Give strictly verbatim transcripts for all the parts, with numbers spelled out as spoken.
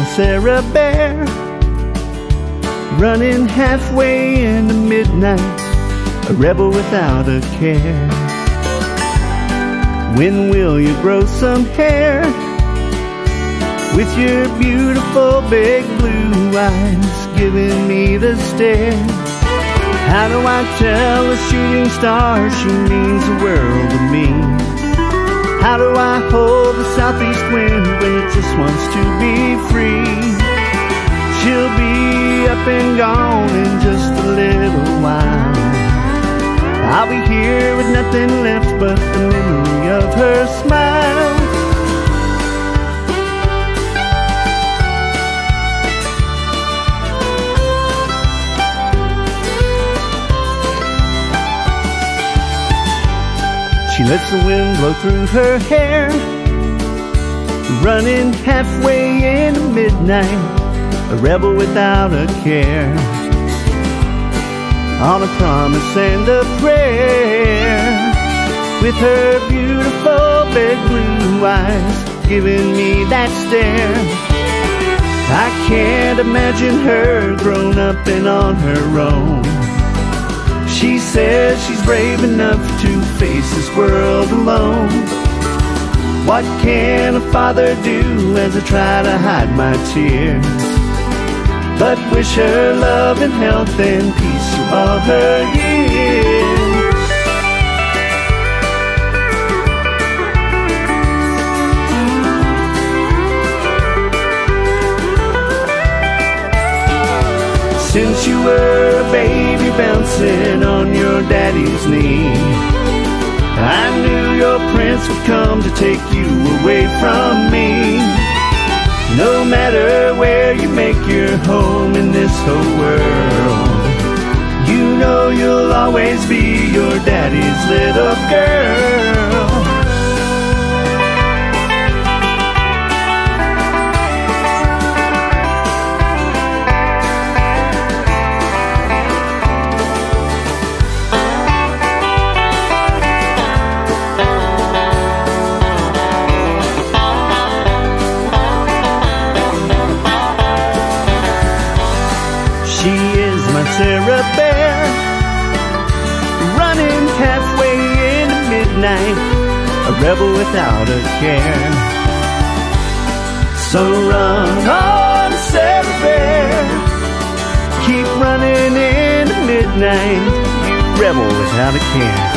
my Sarah Bear, running halfway into midnight, a rebel without a care. When will you grow some hair with your beautiful big blue eyes giving me the stare? How do I tell a shooting star she means the world to me? How do I hold the southeast wind when it just wants to be free? She'll be up and gone in just a little while. I'll be here with nothing left but the memory of her smile. She lets the wind blow through her hair, running halfway into midnight, a rebel without a care. On a promise and a prayer, with her beautiful big blue eyes giving me that stare. I can't imagine her grown up and on her own. She says she's brave enough to face this world alone. What can a father do as I try to hide my tears, but wish her love and health and peace through all her years. Since you were a baby bouncing on your daddy's knee, I knew your prince would come to take you away from me. No matter where you make your home in this whole world, you know you'll always be your daddy's little girl. She is my Sarah Bear, running halfway into midnight, a rebel without a care. So run on, Sarah Bear, keep running into midnight, you rebel without a care.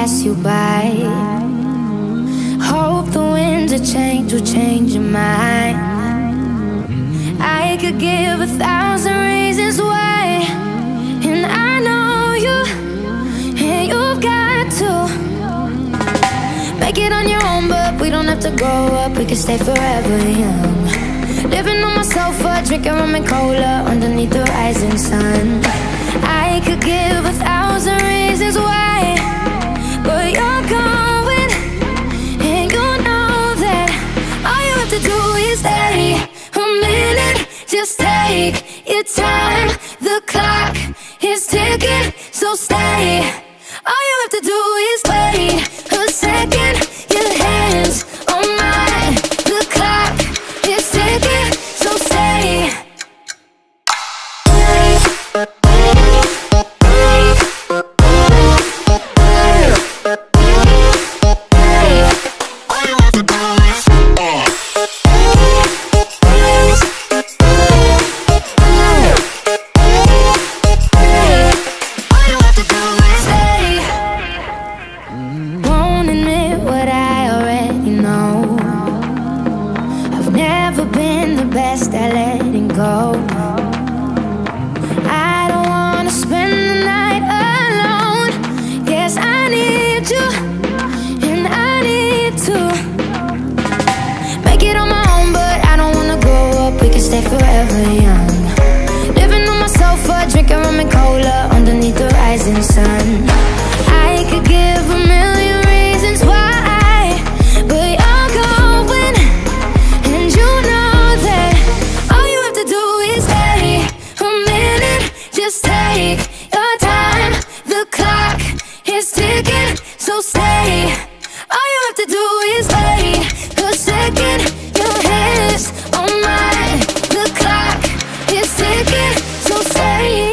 pass you by. Hope the winds of change will change your mind. I could give a thousand reasons why, and I know you, and you've got to make it on your own, but we don't have to grow up, we can stay forever young. Living on my sofa, drinking rum and cola underneath the rising sun. I could give a thousand reasons why, but you're going, and you know that all you have to do is stay a minute. Just take your time, the clock is ticking, so stay. All you have to do is wait a second. Your hands on mine, the clock is ticking, so stay. At letting go, I don't wanna spend the night alone. Yes, I need you, and I need to make it on my own, but I don't wanna grow up, we can stay forever young. Living on my sofa, drinking rum and cola underneath the rising sun. I could give a million reasons why, but you're going, and you know that all you have to do is stay a minute. Just take your time, the clock is ticking, so stay. All you have to do is wait a second. Your hands on mine, the clock is ticking, so stay.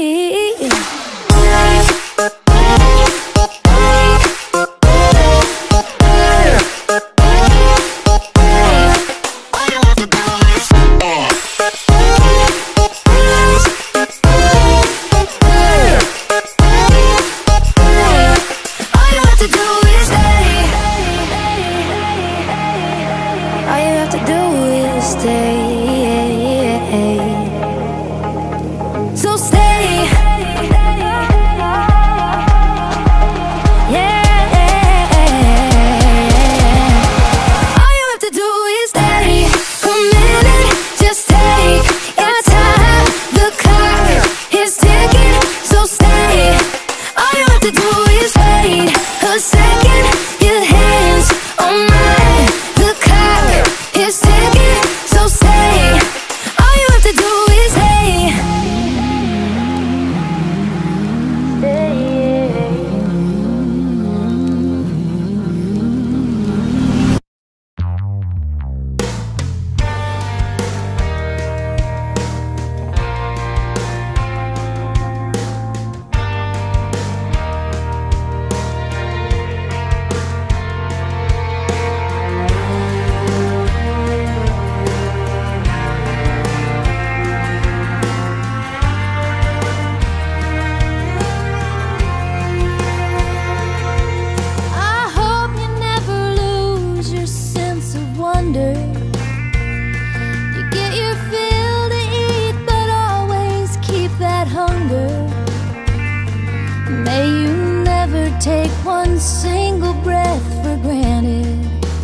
Take one single breath for granted.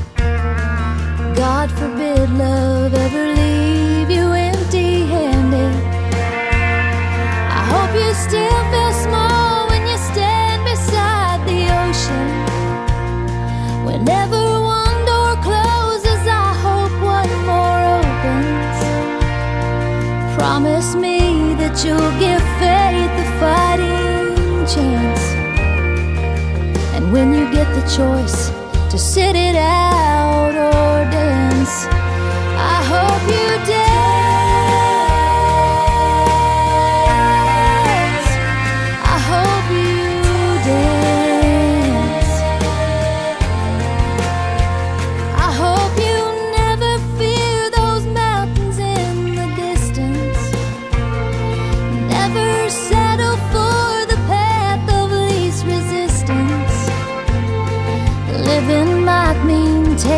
God forbid love ever leave you empty-handed. I hope you still feel small when you stand beside the ocean. Whenever one door closes, I hope one more opens. Promise me that you'll give faith a fighting chance. And when you get the choice to sit it out or dance, I hope you dance. I hope you dance. I hope you never fear those mountains in the distance. Never settle for the path of least resistance.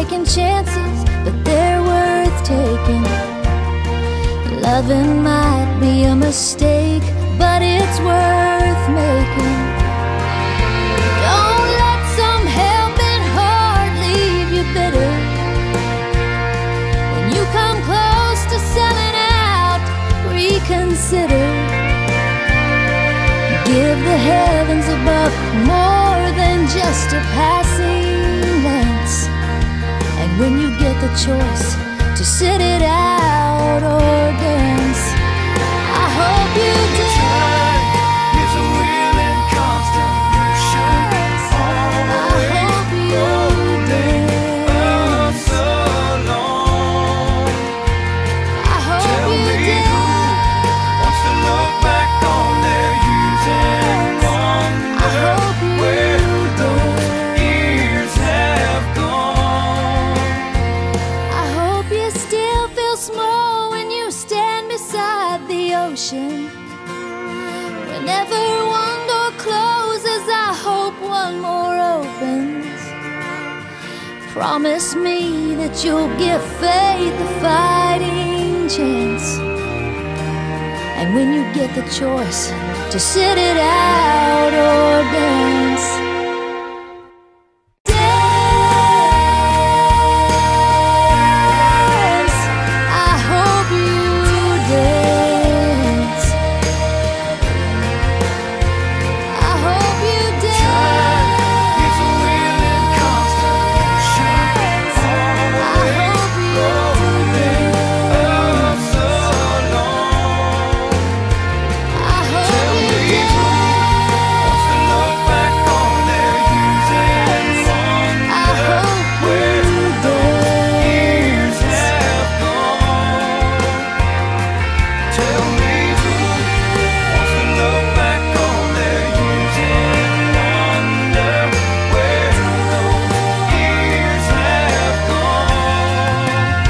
taking chances, but they're worth taking. Loving might be a mistake, but it's worth making. Don't let some helping heart leave you bitter. When you come close to selling out, reconsider. Give the heavens above more than just a passing glance. And when you get the choice to sit it out or dance, I hope you dance. Is a wheel in constant motion. Always rolling up so long. I hope Tell you me dance. who wants to look back on their youth and I wonder hope you where those dance. years have gone. I hope you still feel small when you stand beside the ocean. Whenever one door closes, I hope one more opens. Promise me that you'll give faith a fighting chance. And when you get the choice to sit it out or dance, dance. I hope you dance. I hope you dance. Is a wheel in constant motion. I Always hope you rolling dance. up so long. I hope Tell you me who wants to look back on their youth and I wonder hope where you those years dance. have gone. Tell me who wants to look back on their youth and wonder where those years have gone.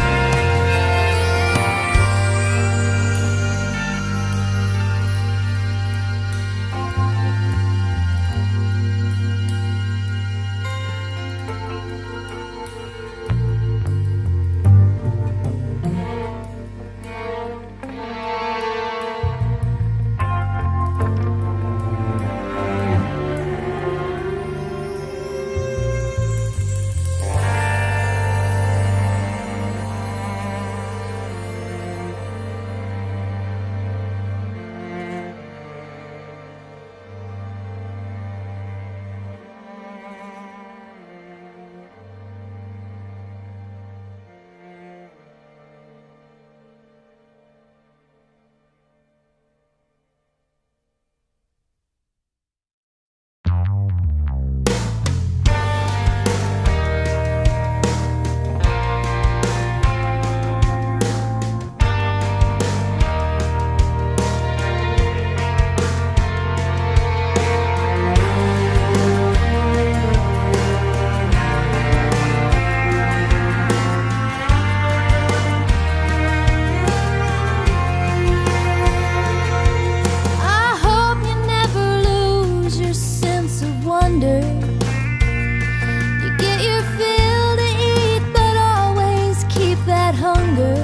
I hope you never lose your sense of wonder. You get your fill to eat, but always keep that hunger.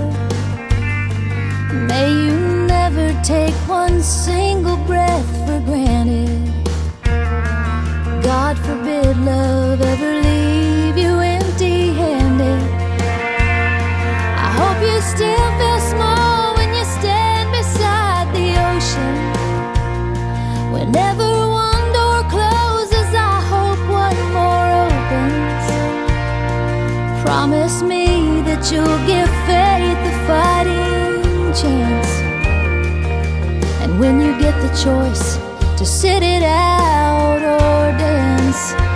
May you never take one single breath for granted. God forbid love ever leave you empty-handed. I hope you still feel small when you stand beside the ocean. Whenever one door closes, I hope one more opens. Promise me that you'll give faith a fighting chance. And when you get the choice to sit it out or dance,